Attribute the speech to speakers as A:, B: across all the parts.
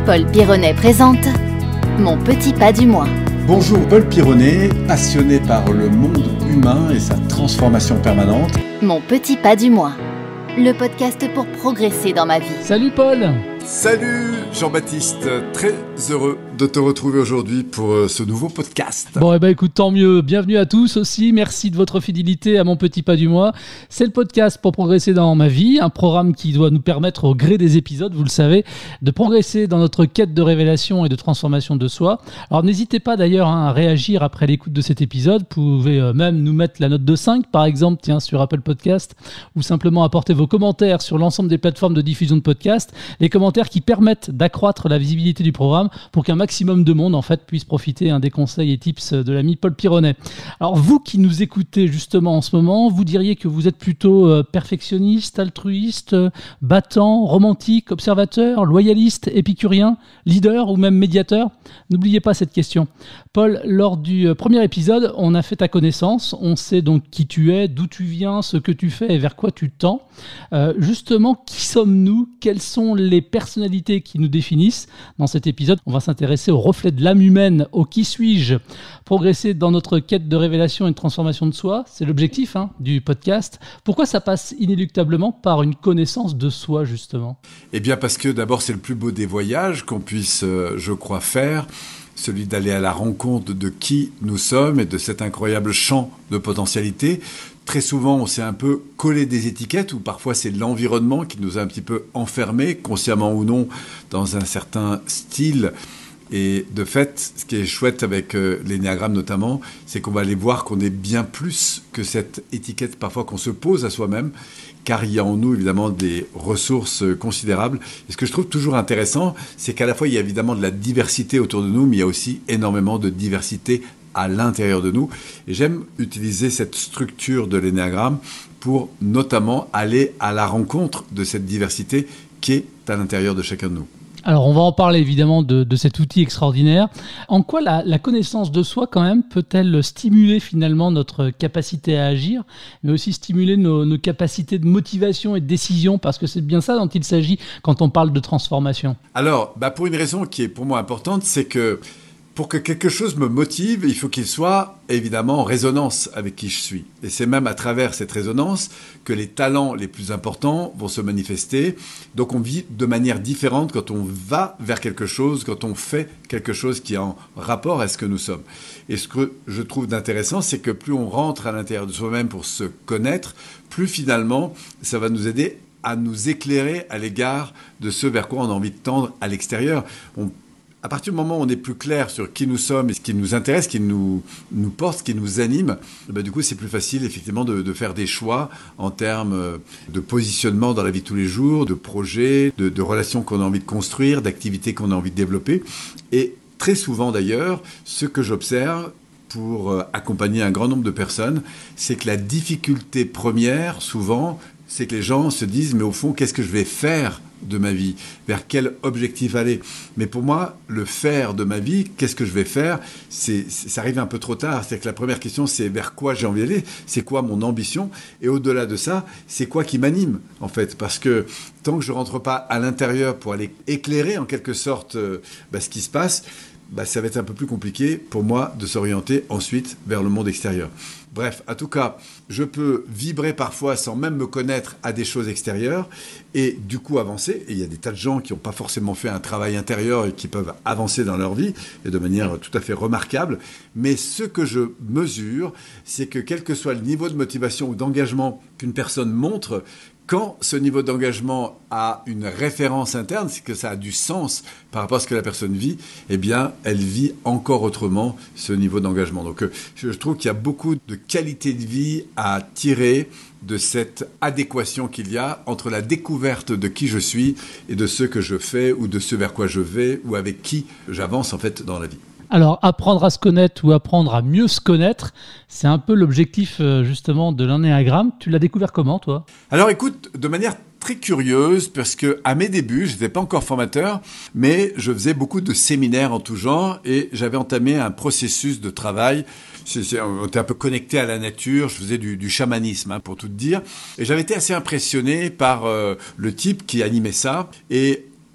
A: Paul Pironnet présente Mon petit pas du mois.
B: Bonjour, Paul Pironnet, passionné par le monde humain et sa transformation permanente.
A: Mon petit pas du mois, le podcast pour progresser dans ma vie.
C: Salut Paul.
B: Salut Jean-Baptiste, très heureux de te retrouver aujourd'hui pour ce nouveau podcast.
C: Bon, écoute, tant mieux. Bienvenue à tous aussi. Merci de votre fidélité à Mon petit pas du mois. C'est le podcast pour progresser dans ma vie, un programme qui doit nous permettre au gré des épisodes, vous le savez, de progresser dans notre quête de révélation et de transformation de soi. Alors n'hésitez pas d'ailleurs à réagir après l'écoute de cet épisode. Vous pouvez même nous mettre la note de 5 par exemple, sur Apple Podcast, ou simplement apporter vos commentaires sur l'ensemble des plateformes de diffusion de podcasts. Les commentaires qui permettent d'accroître la visibilité du programme pour qu'un maximum de monde en fait puisse profiter des conseils et tips de l'ami Paul Pironnet. Alors vous qui nous écoutez justement en ce moment, vous diriez que vous êtes plutôt perfectionniste, altruiste, battant, romantique, observateur, loyaliste, épicurien, leader ou même médiateur? N'oubliez pas cette question. Paul, lors du premier épisode, on a fait ta connaissance, on sait donc qui tu es, d'où tu viens, ce que tu fais et vers quoi tu tends. Justement, qui sommes-nous? Quelles sont les personnalités qui nous définissent? Dans cet épisode, on va s'intéresser au reflet de l'âme humaine, au qui suis-je. Progresser dans notre quête de révélation et de transformation de soi, c'est l'objectif du podcast. Pourquoi ça passe inéluctablement par une connaissance de soi, justement?
B: Eh bien parce que d'abord c'est le plus beau des voyages qu'on puisse, je crois, faire. Celui d'aller à la rencontre de qui nous sommes et de cet incroyable champ de potentialité. Très souvent, on s'est un peu collé des étiquettes, ou parfois c'est l'environnement qui nous a un petit peu enfermés, consciemment ou non, dans un certain style. Et de fait, ce qui est chouette avec l'énéagramme notamment, c'est qu'on va aller voir qu'on est bien plus que cette étiquette parfois qu'on se pose à soi-même, car il y a en nous évidemment des ressources considérables. Et ce que je trouve toujours intéressant, c'est qu'à la fois il y a évidemment de la diversité autour de nous, mais il y a aussi énormément de diversité à l'intérieur de nous. Et j'aime utiliser cette structure de l'énéagramme pour notamment aller à la rencontre de cette diversité qui est à l'intérieur de chacun de nous.
C: Alors, on va en parler évidemment de cet outil extraordinaire. En quoi la connaissance de soi, quand même, peut-elle stimuler finalement notre capacité à agir, mais aussi stimuler nos capacités de motivation et de décision, parce que c'est bien ça dont il s'agit quand on parle de transformation.
B: Alors, pour une raison qui est pour moi importante, c'est que pour que quelque chose me motive, il faut qu'il soit évidemment en résonance avec qui je suis. Et c'est même à travers cette résonance que les talents les plus importants vont se manifester. Donc on vit de manière différente quand on va vers quelque chose, quand on fait quelque chose qui est en rapport à ce que nous sommes. Et ce que je trouve d'intéressant, c'est que plus on rentre à l'intérieur de soi-même pour se connaître, plus finalement ça va nous aider à nous éclairer à l'égard de ce vers quoi on a envie de tendre à l'extérieur. À partir du moment où on est plus clair sur qui nous sommes et ce qui nous intéresse, ce qui nous porte, ce qui nous anime, du coup, c'est plus facile, effectivement, de faire des choix en termes de positionnement dans la vie de tous les jours, de projets, de relations qu'on a envie de construire, d'activités qu'on a envie de développer. Et très souvent, d'ailleurs, ce que j'observe pour accompagner un grand nombre de personnes, c'est que la difficulté première, souvent, c'est que les gens se disent « mais au fond, qu'est-ce que je vais faire de ma vie? Vers quel objectif aller ?» Mais pour moi, le faire de ma vie, qu'est-ce que je vais faire, ça arrive un peu trop tard. C'est-à-dire que la première question, c'est vers quoi j'ai envie d'aller, c'est quoi mon ambition, et au-delà de ça, c'est quoi qui m'anime, en fait. Parce que tant que je ne rentre pas à l'intérieur pour aller éclairer, en quelque sorte, ce qui se passe, ça va être un peu plus compliqué pour moi de s'orienter ensuite vers le monde extérieur. Bref, en tout cas, je peux vibrer parfois sans même me connaître à des choses extérieures et du coup avancer. Et il y a des tas de gens qui n'ont pas forcément fait un travail intérieur et qui peuvent avancer dans leur vie et de manière tout à fait remarquable. Mais ce que je mesure, c'est que quel que soit le niveau de motivation ou d'engagement qu'une personne montre, quand ce niveau d'engagement a une référence interne, c'est que ça a du sens par rapport à ce que la personne vit, eh bien, elle vit encore autrement ce niveau d'engagement. Donc, je trouve qu'il y a beaucoup de qualité de vie à tirer de cette adéquation qu'il y a entre la découverte de qui je suis et de ce que je fais ou de ce vers quoi je vais ou avec qui j'avance en fait dans la vie.
C: Alors, apprendre à se connaître ou apprendre à mieux se connaître, c'est un peu l'objectif justement de l'énéagramme. Tu l'as découvert comment, toi?
B: Alors écoute, de manière très curieuse, parce que à mes débuts, je n'étais pas encore formateur, mais je faisais beaucoup de séminaires en tout genre et j'avais entamé un processus de travail. On était un peu connecté à la nature, je faisais du chamanisme, pour tout te dire. Et j'avais été assez impressionné par le type qui animait ça. Et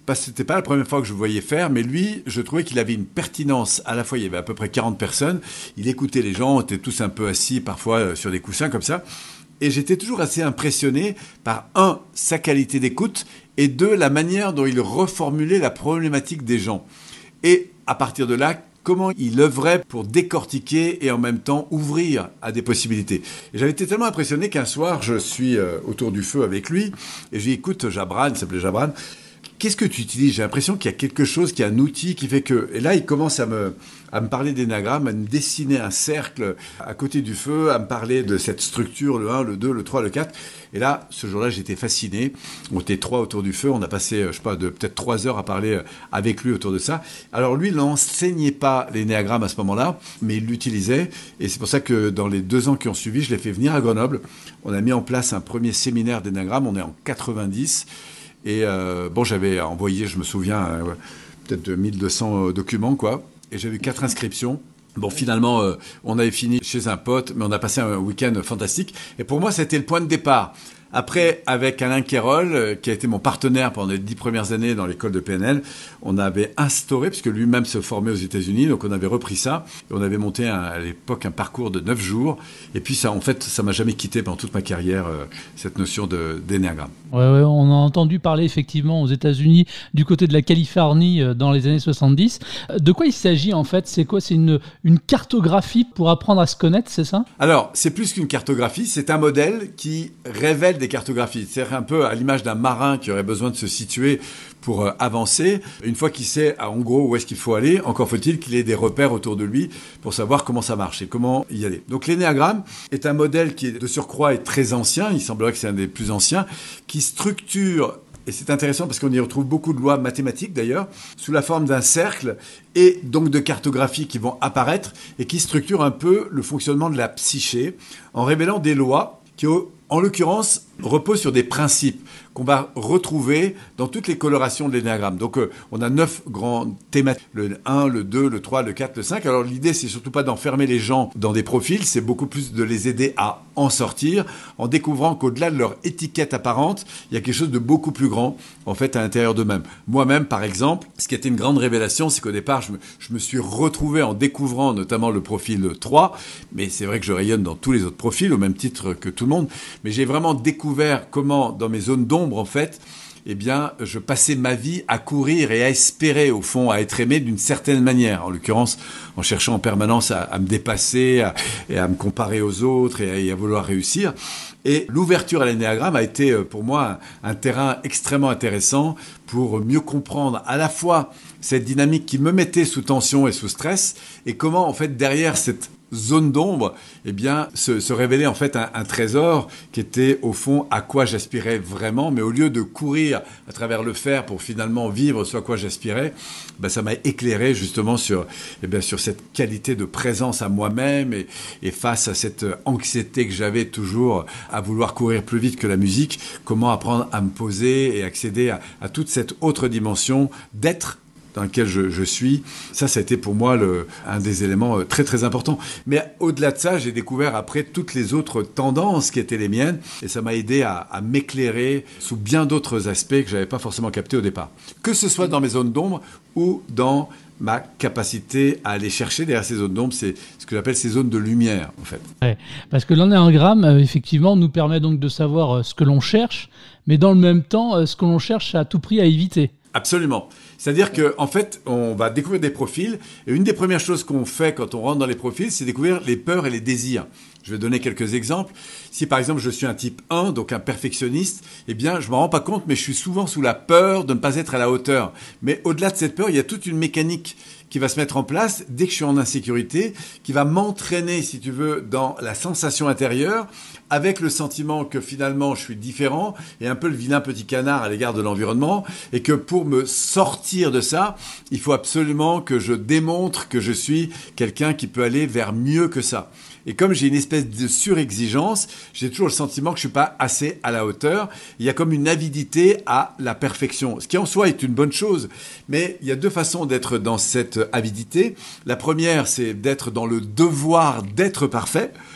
B: parce que c'était pas la première fois que je le voyais faire, mais lui, je trouvais qu'il avait une pertinence. À la fois, il y avait à peu près 40 personnes. Il écoutait les gens, on était tous un peu assis, parfois sur des coussins comme ça. Et j'étais toujours assez impressionné par, un, sa qualité d'écoute, et deux, la manière dont il reformulait la problématique des gens. Et à partir de là, comment il œuvrait pour décortiquer et en même temps ouvrir à des possibilités. Et j'avais été tellement impressionné qu'un soir, je suis autour du feu avec lui, et je lui dis, écoute, Jabran, il s'appelait Jabran, qu'est-ce que tu utilises? J'ai l'impression qu'il y a quelque chose, qu'il y a un outil qui fait que... Et là, il commence à me parler d'énagramme, à me dessiner un cercle à côté du feu, à me parler de cette structure, le 1, le 2, le 3, le 4. Et là, ce jour-là, j'étais fasciné. On était 3 autour du feu. On a passé, peut-être 3 heures à parler avec lui autour de ça. Alors lui, il n'enseignait pas l'énéagramme à ce moment-là, mais il l'utilisait. Et c'est pour ça que dans les 2 ans qui ont suivi, je l'ai fait venir à Grenoble. On a mis en place un premier séminaire d'énéagramme. On est en 90. Et j'avais envoyé, je me souviens, peut-être 1200 documents, quoi. Et j'avais eu 4 inscriptions. Bon, finalement, on avait fini chez un pote, mais on a passé un week-end fantastique. Et pour moi, c'était le point de départ. Après, avec Alain Quérol, qui a été mon partenaire pendant les 10 premières années dans l'école de PNL, on avait instauré, puisque lui-même se formait aux États-Unis, donc on avait repris ça. Et on avait monté à l'époque un parcours de 9 jours. Et puis ça, en fait, ça m'a jamais quitté pendant toute ma carrière, cette notion d'énéagramme.
C: Ouais, on a entendu parler effectivement aux États-Unis, du côté de la Californie, dans les années 70. De quoi il s'agit en fait? C'est quoi? C'est une cartographie pour apprendre à se connaître, c'est ça?
B: Alors, c'est plus qu'une cartographie, c'est un modèle qui révèle des cartographies. C'est un peu à l'image d'un marin qui aurait besoin de se situer pour avancer. Une fois qu'il sait en gros où est-ce qu'il faut aller, encore faut-il qu'il ait des repères autour de lui pour savoir comment ça marche et comment y aller. Donc l'énéagramme est un modèle qui de surcroît est très ancien, il semblerait que c'est un des plus anciens, qui structure, et c'est intéressant parce qu'on y retrouve beaucoup de lois mathématiques d'ailleurs, sous la forme d'un cercle et donc de cartographies qui vont apparaître et qui structurent un peu le fonctionnement de la psyché en révélant des lois qui, en l'occurrence, repose sur des principes qu'on va retrouver dans toutes les colorations de l'énéagramme. Donc, on a 9 grands thématiques. Le 1, le 2, le 3, le 4, le 5. Alors, l'idée, c'est surtout pas d'enfermer les gens dans des profils, c'est beaucoup plus de les aider à en sortir, en découvrant qu'au-delà de leur étiquette apparente, il y a quelque chose de beaucoup plus grand, en fait, à l'intérieur d'eux-mêmes. Moi-même, par exemple, ce qui a été une grande révélation, c'est qu'au départ, je me suis retrouvé en découvrant notamment le profil 3, mais c'est vrai que je rayonne dans tous les autres profils, au même titre que tout le monde, mais j'ai vraiment découvert comment, dans mes zones d'ombre, en fait, eh bien, je passais ma vie à courir et à espérer, au fond, à être aimé d'une certaine manière. En l'occurrence, en cherchant en permanence à me dépasser, et à me comparer aux autres et à vouloir réussir. Et l'ouverture à l'énéagramme a été, pour moi, un terrain extrêmement intéressant pour mieux comprendre à la fois cette dynamique qui me mettait sous tension et sous stress, et comment, en fait, derrière cette zone d'ombre, eh bien, se révélait en fait un trésor qui était au fond à quoi j'aspirais vraiment, mais au lieu de courir à travers le fer pour finalement vivre ce à quoi j'aspirais, ben, ça m'a éclairé justement sur cette qualité de présence à moi-même et face à cette anxiété que j'avais toujours à vouloir courir plus vite que la musique, comment apprendre à me poser et accéder à toute cette autre dimension d'être dans lequel je suis. Ça a été pour moi un des éléments très très importants. Mais au-delà de ça, j'ai découvert après toutes les autres tendances qui étaient les miennes et ça m'a aidé à m'éclairer sous bien d'autres aspects que j'avais pas forcément captés au départ. Que ce soit dans mes zones d'ombre ou dans ma capacité à aller chercher derrière ces zones d'ombre, c'est ce que j'appelle ces zones de lumière, en fait.
C: Ouais, parce que l'énéagramme, effectivement, nous permet donc de savoir ce que l'on cherche, mais dans le même temps, ce que l'on cherche à tout prix à éviter.
B: Absolument. C'est-à-dire qu'en fait, on va découvrir des profils, et une des premières choses qu'on fait quand on rentre dans les profils, c'est découvrir les peurs et les désirs. Je vais donner quelques exemples. Si par exemple je suis un type 1, donc un perfectionniste, eh bien je ne m'en rends pas compte, mais je suis souvent sous la peur de ne pas être à la hauteur. Mais au-delà de cette peur, il y a toute une mécanique qui va se mettre en place dès que je suis en insécurité, qui va m'entraîner, si tu veux, dans la sensation intérieure, avec le sentiment que finalement je suis différent et un peu le vilain petit canard à l'égard de l'environnement, et que pour me sortir de ça, il faut absolument que je démontre que je suis quelqu'un qui peut aller vers mieux que ça. Et comme j'ai une espèce de surexigence, j'ai toujours le sentiment que je suis pas assez à la hauteur. Il y a comme une avidité à la perfection, ce qui en soi est une bonne chose. Mais il y a deux façons d'être dans cette avidité. La première, c'est d'être dans le devoir d'être parfait,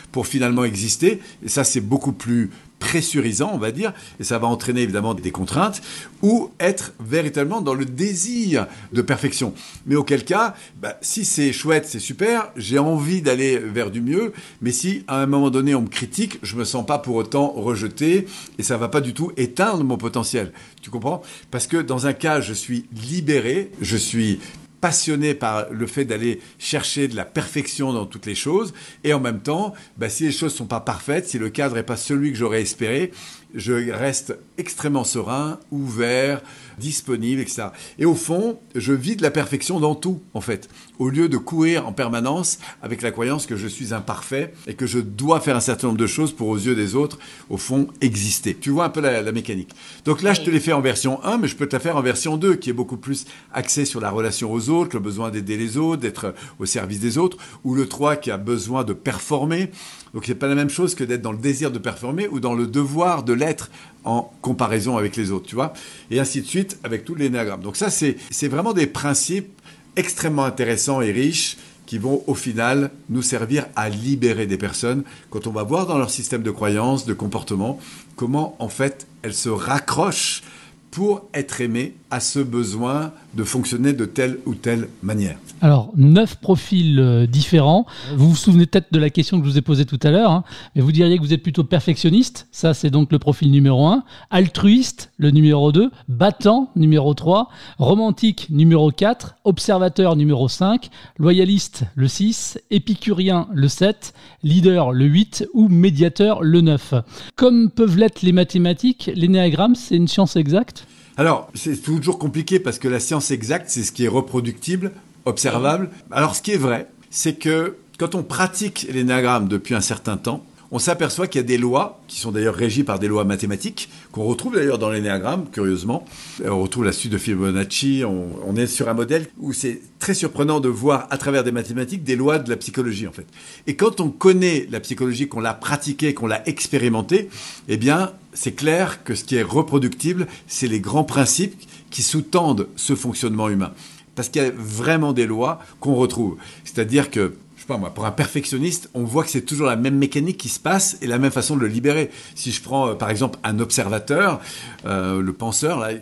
B: pour finalement exister. Et ça, c'est beaucoup plus pressurisant, on va dire, et ça va entraîner évidemment des contraintes, ou être véritablement dans le désir de perfection. Mais auquel cas, si c'est chouette, c'est super, j'ai envie d'aller vers du mieux, mais si à un moment donné on me critique, je me sens pas pour autant rejeté, et ça va pas du tout éteindre mon potentiel. Tu comprends ? Parce que dans un cas, je suis libéré, je suis passionné par le fait d'aller chercher de la perfection dans toutes les choses, et en même temps, si les choses sont pas parfaites, si le cadre est pas celui que j'aurais espéré, je reste extrêmement serein, ouvert, disponible, etc. Et au fond, je vis de la perfection dans tout, en fait, au lieu de courir en permanence avec la croyance que je suis imparfait et que je dois faire un certain nombre de choses pour, aux yeux des autres, au fond, exister. Tu vois un peu la mécanique. Donc là, je te l'ai fait en version 1, mais je peux te la faire en version 2, qui est beaucoup plus axée sur la relation aux autres, le besoin d'aider les autres, d'être au service des autres, ou le 3 qui a besoin de performer. Donc c'est pas la même chose que d'être dans le désir de performer ou dans le devoir de l'être en comparaison avec les autres, tu vois, et ainsi de suite avec tout l'énéagramme. Donc ça, c'est vraiment des principes extrêmement intéressants et riches qui vont au final nous servir à libérer des personnes quand on va voir dans leur système de croyances, de comportement, comment en fait elles se raccrochent pour être aimées à ce besoin de fonctionner de telle ou telle manière.
C: Alors, 9 profils différents. Vous vous souvenez peut-être de la question que je vous ai posée tout à l'heure, mais vous diriez que vous êtes plutôt perfectionniste, ça c'est donc le profil numéro 1, altruiste, le numéro 2, battant, numéro 3, romantique, numéro 4, observateur, numéro 5, loyaliste, le 6, épicurien, le 7, leader, le 8 ou médiateur, le 9. Comme peuvent l'être les mathématiques, l'énéagramme, c'est une science exacte ?
B: Alors, c'est toujours compliqué parce que la science exacte, c'est ce qui est reproductible, observable. Alors, ce qui est vrai, c'est que quand on pratique l'énéagramme depuis un certain temps, on s'aperçoit qu'il y a des lois, qui sont d'ailleurs régies par des lois mathématiques, qu'on retrouve d'ailleurs dans l'énéagramme, curieusement. On retrouve la suite de Fibonacci, on est sur un modèle où c'est très surprenant de voir à travers des mathématiques des lois de la psychologie, en fait. Et quand on connaît la psychologie, qu'on l'a pratiquée, qu'on l'a expérimentée, eh bien, c'est clair que ce qui est reproductible, c'est les grands principes qui sous-tendent ce fonctionnement humain. Parce qu'il y a vraiment des lois qu'on retrouve. C'est-à-dire que, je sais pas moi, pour un perfectionniste, on voit que c'est toujours la même mécanique qui se passe et la même façon de le libérer. Si je prends, par exemple, un observateur, le penseur, là,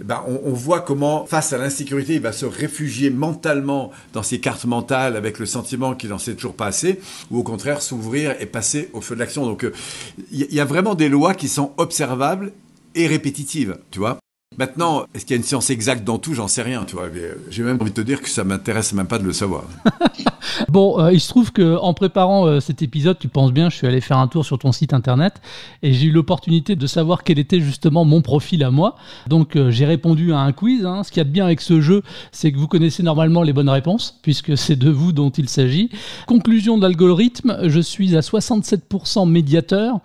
B: on voit comment, face à l'insécurité, il va se réfugier mentalement dans ses cartes mentales avec le sentiment qu'il n'en sait toujours pas assez, ou au contraire, s'ouvrir et passer au feu de l'action. Donc, il y a vraiment des lois qui sont observables et répétitives, tu vois. Maintenant, est-ce qu'il y a une science exacte dans tout ? J'en sais rien, tu vois. J'ai même envie de te dire que ça m'intéresse même pas de le savoir.
C: Bon, il se trouve qu'en préparant cet épisode, tu penses bien, je suis allé faire un tour sur ton site internet et j'ai eu l'opportunité de savoir quel était justement mon profil à moi. Donc, j'ai répondu à un quiz. Ce qu'il y a de bien avec ce jeu, c'est que vous connaissez normalement les bonnes réponses, puisque c'est de vous dont il s'agit. Conclusion de l'algorithme, je suis à 67% médiateur,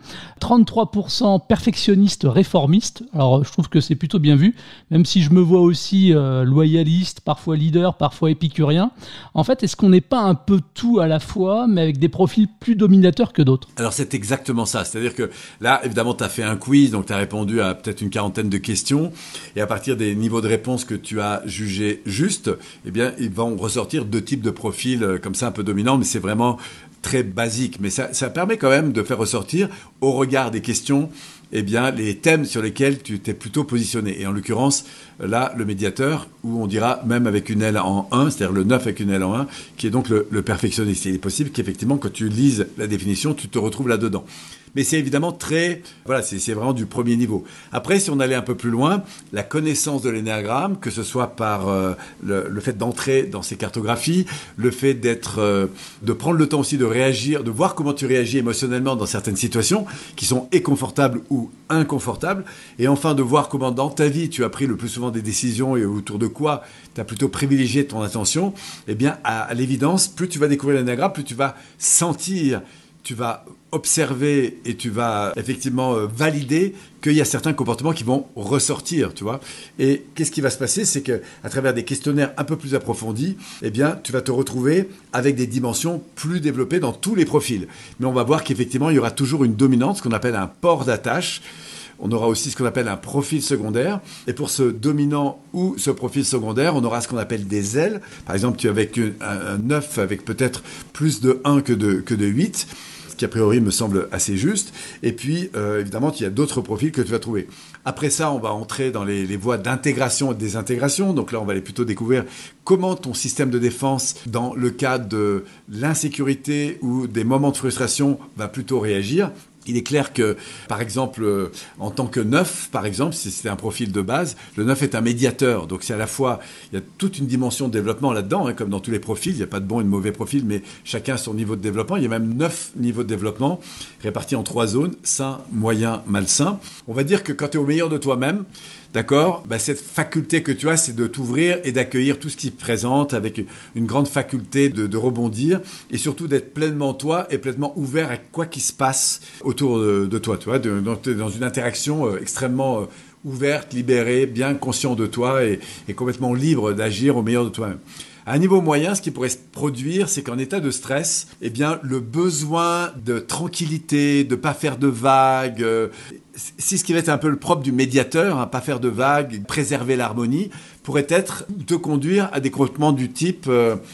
C: 33% perfectionniste réformiste. Alors, je trouve que c'est plutôt bien vu, même si je me vois aussi loyaliste, parfois leader, parfois épicurien. En fait, est-ce qu'on n'est pas un peu tout à la fois, mais avec des profils plus dominateurs que d'autres ?
B: Alors c'est exactement ça, c'est-à-dire que là, évidemment, tu as fait un quiz, donc tu as répondu à peut-être une quarantaine de questions, et à partir des niveaux de réponse que tu as jugés justes, eh bien, ils vont ressortir 2 types de profils comme ça un peu dominants, mais c'est vraiment très basique. Mais ça permet quand même de faire ressortir, au regard des questions, eh bien, les thèmes sur lesquels tu t'es plutôt positionné. Et en l'occurrence, là, le médiateur, où on dira même avec une L en 1, c'est-à-dire le 9 avec une L en 1, qui est donc le perfectionniste. Et il est possible qu'effectivement, quand tu lises la définition, tu te retrouves là-dedans. Mais c'est évidemment c'est vraiment du premier niveau. Après, si on allait un peu plus loin, la connaissance de l'énéagramme, que ce soit par le fait d'entrer dans ces cartographies, le fait de prendre le temps aussi de réagir, de voir comment tu réagis émotionnellement dans certaines situations qui sont confortables ou inconfortables, et enfin de voir comment dans ta vie tu as pris le plus souvent des décisions et autour de quoi tu as plutôt privilégié ton attention, eh bien, à l'évidence, plus tu vas découvrir l'énéagramme, plus tu vas sentir, tu vas observer et tu vas effectivement valider qu'il y a certains comportements qui vont ressortir, tu vois. Et qu'est-ce qui va se passer ? C'est qu'à travers des questionnaires un peu plus approfondis, eh bien, tu vas te retrouver avec des dimensions plus développées dans tous les profils. Mais on va voir qu'effectivement, il y aura toujours une dominante, ce qu'on appelle un port d'attache. On aura aussi ce qu'on appelle un profil secondaire. Et pour ce dominant ou ce profil secondaire, on aura ce qu'on appelle des ailes. Par exemple, tu as avec un 9 avec peut-être plus de 1 que de 8. qui a priori me semble assez juste. Et puis, évidemment, il y a d'autres profils que tu vas trouver. Après ça, on va entrer dans les voies d'intégration et de désintégration. Donc là, on va aller plutôt découvrir comment ton système de défense, dans le cas de l'insécurité ou des moments de frustration, va plutôt réagir. Il est clair que, par exemple, en tant que 9, par exemple, si c'était un profil de base, le 9 est un médiateur. Donc c'est à la fois, il y a toute une dimension de développement là-dedans, comme dans tous les profils. Il n'y a pas de bon et de mauvais profil, mais chacun a son niveau de développement. Il y a même 9 niveaux de développement répartis en 3 zones, sain, moyen, malsain. On va dire que quand tu es au meilleur de toi-même, d'accord, cette faculté que tu as, c'est de t'ouvrir et d'accueillir tout ce qui se présente avec une grande faculté de rebondir et surtout d'être pleinement toi et pleinement ouvert à quoi qui se passe autour de toi. Tu vois, dans une interaction extrêmement ouverte, libérée, bien conscient de toi et complètement libre d'agir au meilleur de toi-même. À un niveau moyen, ce qui pourrait se produire, c'est qu'en état de stress, le besoin de tranquillité, de pas faire de vagues, c'est ce qui va être un peu le propre du médiateur, pas faire de vagues, préserver l'harmonie, pourrait être te conduire à des comportements du type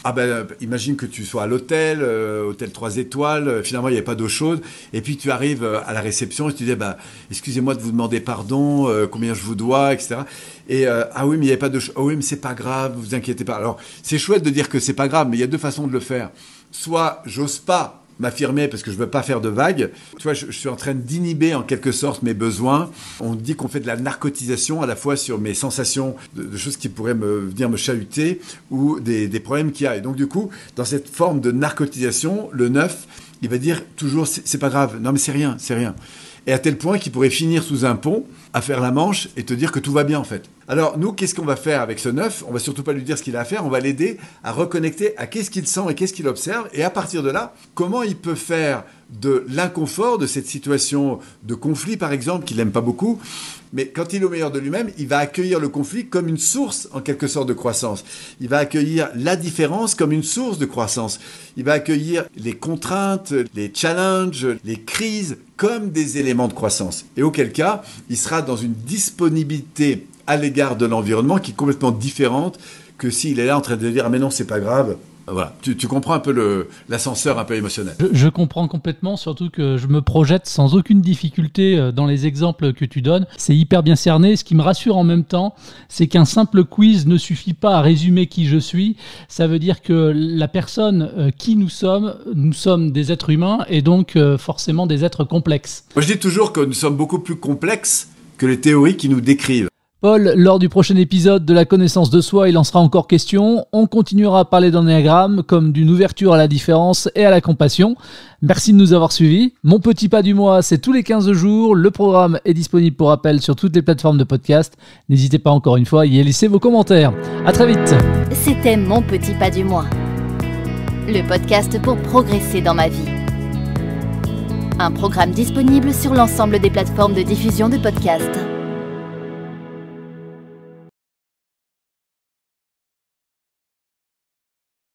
B: imagine que tu sois à l'hôtel, hôtel 3 étoiles, finalement il n'y avait pas d'eau chaude, et puis tu arrives à la réception et tu dis excusez-moi de vous demander pardon, combien je vous dois, etc. Et ah oui mais il n'y avait pas d'eau chaude, ah oui mais c'est pas grave, vous inquiétez pas. Alors c'est chouette de dire que c'est pas grave, mais il y a 2 façons de le faire. Soit j'ose pas m'affirmer parce que je veux pas faire de vagues. Tu vois, je suis en train d'inhiber en quelque sorte mes besoins. On dit qu'on fait de la narcotisation à la fois sur mes sensations de choses qui pourraient venir me chahuter ou des problèmes qu'il y a. Et donc du coup, dans cette forme de narcotisation, le 9, il va dire toujours c'est pas grave. Non mais c'est rien. Et à tel point qu'il pourrait finir sous un pont à faire la manche et te dire que tout va bien en fait. Alors nous, qu'est-ce qu'on va faire avec ce 9 ? On va surtout pas lui dire ce qu'il a à faire, on va l'aider à reconnecter à qu'est-ce qu'il sent et qu'est-ce qu'il observe. Et à partir de là, comment il peut faire de l'inconfort, de cette situation de conflit par exemple, qu'il n'aime pas beaucoup, mais quand il est au meilleur de lui-même, il va accueillir le conflit comme une source en quelque sorte de croissance. Il va accueillir la différence comme une source de croissance. Il va accueillir les contraintes, les challenges, les crises comme des éléments de croissance. Et auquel cas, il sera dans une disponibilité à l'égard de l'environnement qui est complètement différente que s'il est là en train de dire « Ah mais non, c'est pas grave ». Voilà, tu comprends un peu l'ascenseur un peu émotionnel.
C: Je comprends complètement, surtout que je me projette sans aucune difficulté dans les exemples que tu donnes. C'est hyper bien cerné. Ce qui me rassure en même temps, c'est qu'un simple quiz ne suffit pas à résumer qui je suis. Ça veut dire que la personne qui nous sommes des êtres humains et donc forcément des êtres complexes.
B: Moi je dis toujours que nous sommes beaucoup plus complexes que les théories qui nous décrivent.
C: Paul, lors du prochain épisode de la connaissance de soi, il en sera encore question. On continuera à parler d'ennéagramme comme d'une ouverture à la différence et à la compassion. Merci de nous avoir suivis. Mon petit pas du mois, c'est tous les 15 jours. Le programme est disponible pour appel sur toutes les plateformes de podcast. N'hésitez pas encore une fois à y laisser vos commentaires. À très vite.
A: C'était Mon petit pas du mois. Le podcast pour progresser dans ma vie. Un programme disponible sur l'ensemble des plateformes de diffusion de podcasts.